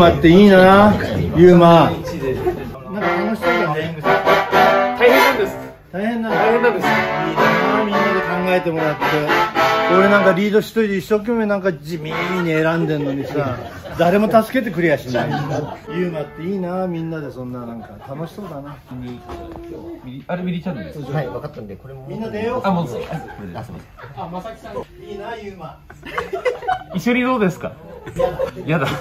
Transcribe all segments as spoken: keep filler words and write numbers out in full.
マっていいな。ユーマ。なんか楽しそうだね。 大変なんです。 大変なんだ。 大変なんです。 いいな、みんなで考えてもらって。俺なんかリード一人で一生懸命なんか地味に選んでんのにさ、誰も助けてくれやしない。ユーマっていいな、みんなでそんななんか楽しそうだな。 あれミリチャンネルです。 はい、分かったんで、これも。 みんな出よう。 あ、もうそう。 あ、すみまあ、まさきさん。いいな、ユーマ。 一緒にどうですか。やだ。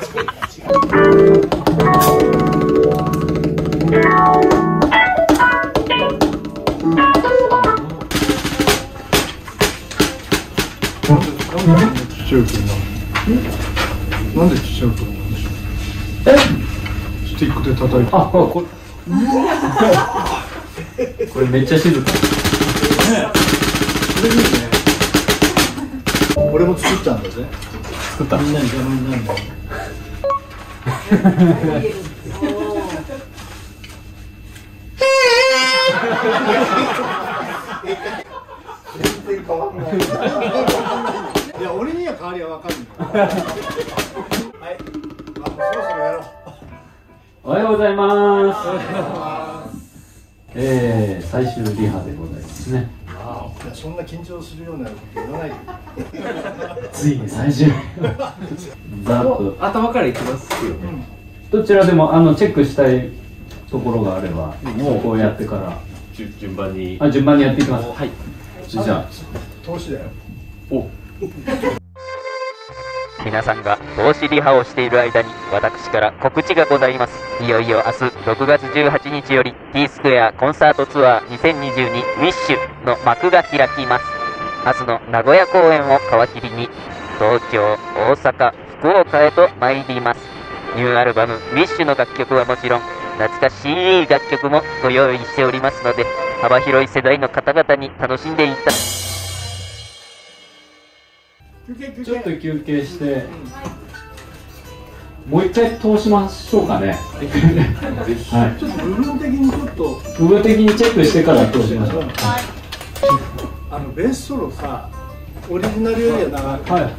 ちっちゃい車。なんでちっちゃい車なんでしょう。え？スティックで叩いて。 あ、これ。これめっちゃ静か。 これいいね。俺も作ったんだぜ。 作った。 みんなに邪魔になるんだよ。全然変わんない。いや、俺には変わりは分かんない。はい、あ、もうそろそろやろう。 おはようございます。えー、最終リハでございますね。 いや、そんな緊張するようなこと言わないで。 ついに最終。ざっと頭からいきますよね。どちらでもあのチェックしたいところがあれば、もうこうやってから順番にあ順番にやっていきます。はい。じゃあ投資だよ。 お。 皆さんが投資リハをしている間に私から告知がございます。いよいよ明日ろくがつじゅうはちにちより T スクエアコンサートツアーにせんにじゅうにウィッシュの幕が開きます。明日の名古屋公演を皮切りに東京、大阪、福岡へと参ります。ニューアルバムウィッシュの楽曲はもちろん懐かしい楽曲もご用意しておりますので、幅広い世代の方々に楽しんでいただちょっと休憩して、もう一回通しましょうかね。はい。 ちょっと部分的にちょっと部分的にチェックしてから通しましょう。 あのベースソロさ、オリジナルよりは長い。 はい。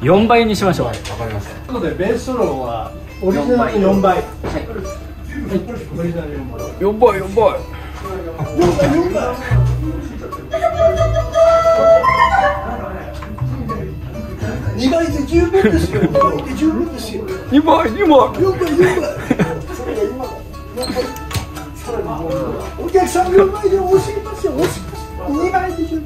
よんばいにしましょう。わかりました。 なのでベースソロはオリジナルよんばい。はい。オリジナルよんばい。 よんばいよんばい。 よんばいよんばい。にばいで十分ですよ。にばいで十分ですよ。 にばいにばい。 よんばいよんばい。それが今の。さらにもうお客さんよんばいで押しますよ。押します。にばいで十分。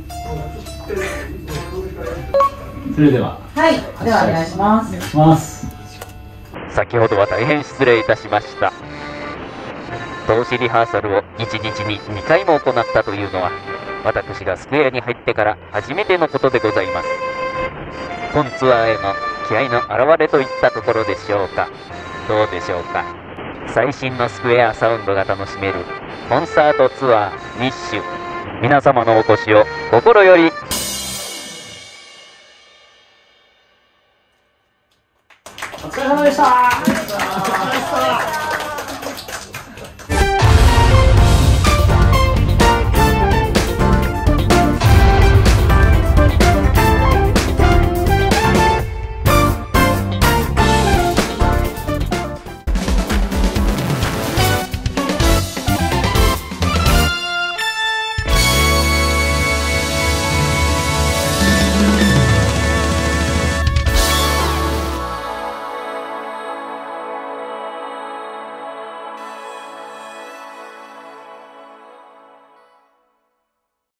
それでは。 はい。ではお願いします。 お願いします。 先ほどは大変失礼いたしました。投資リハーサルをいちにちににかいも行ったというのは私がスクエアに入ってから初めてのことでございます。本ツアーへの気合の表れといったところでしょうか。どうでしょうか。最新のスクエアサウンドが楽しめるコンサートツアーウィッシュ、皆様のお越しを心より